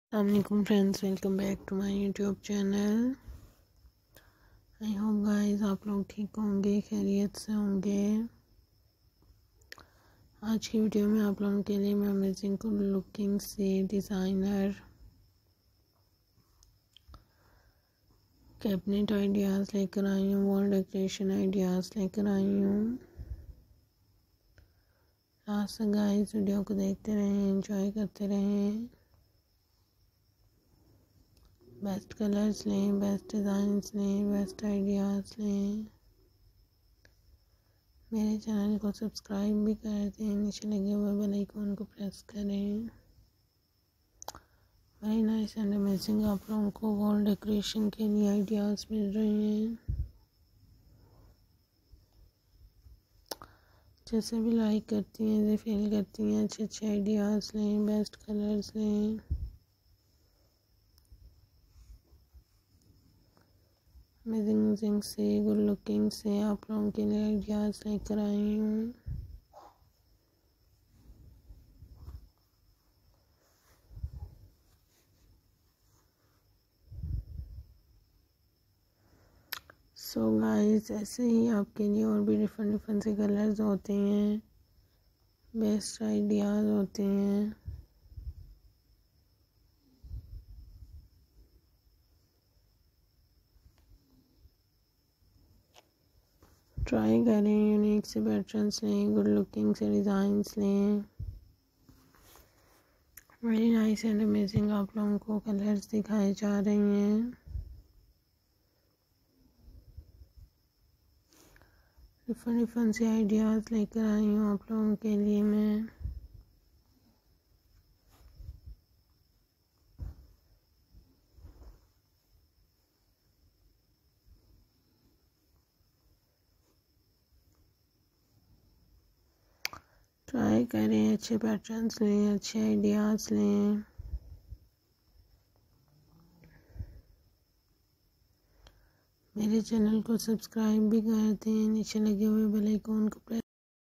अस्सलामुअलैकुम friends, welcome back to my YouTube channel. I hope guys आप लोग ठीक होंगे, खैरियत से होंगे। आज की वीडियो में आप लोगों के लिए मैं अमेजिंग लुकिंग से डिज़ाइनर कैबिनेट आइडियाज़ लेकर आई हूँ, वॉल डेकोरेशन आइडियाज़ लेकर आई हूँ। लास्ट तक गाइस वीडियो को देखते रहें, एंजॉय करते रहें। बेस्ट कलर्स लें, बेस्ट डिज़ाइंस लें, बेस्ट आइडियाज़ लें। मेरे चैनल को सब्सक्राइब भी कर दें, नीचे लगे हुए बेल आइकन को प्रेस करें। वेरी नाइस एंड अमेजिंग आप लोगों को वॉल डेकोरेशन के लिए आइडियाज़ मिल रहे हैं। जैसे भी लाइक करती हैं, जैसे फील करती हैं, अच्छे अच्छे आइडियाज़ लें, बेस्ट कलर्स लें। अमेजिंग से, गुड लुकिंग से आप लोगों के लिए आइडियाज़ लेकर आई हूँ। सो गाइस ऐसे ही आपके लिए और भी डिफरेंट से कलर्स होते हैं, बेस्ट आइडियाज़ होते हैं। ट्राई करें, यूनिक से पैटर्न्स लें, गुड लुकिंग से डिज़ाइंस लें। वेरी नाइस एंड अमेजिंग आप लोगों को कलर्स दिखाए जा रहे हैं। डिफरेंट से आइडियाज़ लेकर आई हूँ आप लोगों के लिए मैं। ट्राई करें, अच्छे पैटर्न्स लें, अच्छे आइडियाज़ लें। मेरे चैनल को सब्सक्राइब भी कर दें, नीचे लगे हुए बेल आइकन को प्रेस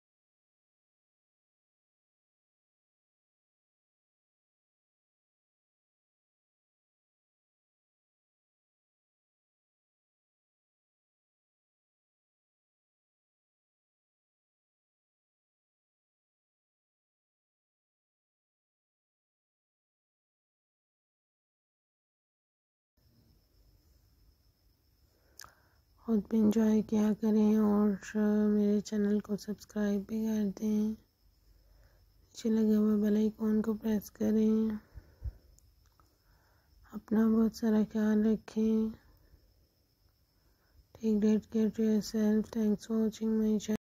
खुद भी इंजॉय किया करें और मेरे चैनल को सब्सक्राइब भी कर दें, नीचे लगे हुए बेल आइकन को प्रेस करें। अपना बहुत सारा ख्याल रखें। Take great care to yourself. Thanks for watching my channel.